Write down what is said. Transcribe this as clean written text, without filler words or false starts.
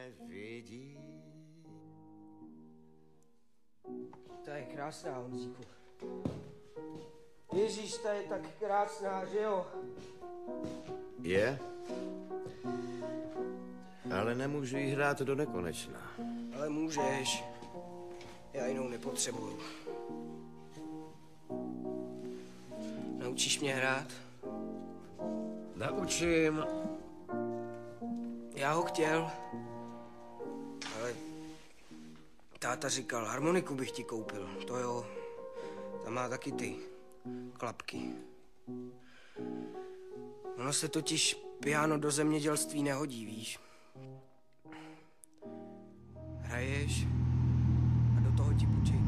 nevidí. Ta je krásná, Honzíku. Ježíš, ta je tak krásná, že jo? Je? Ale nemůžu jí hrát do nekonečna. Ale můžeš. Já jinou nepotřebuju. Naučíš mě hrát? Naučím. Já ho chtěl. Ale táta říkal, harmoniku bych ti koupil. To jo. Tam má taky ty klapky. Ono se totiž piano do zemědělství nehodí, víš. Hraješ a do toho ti půjčej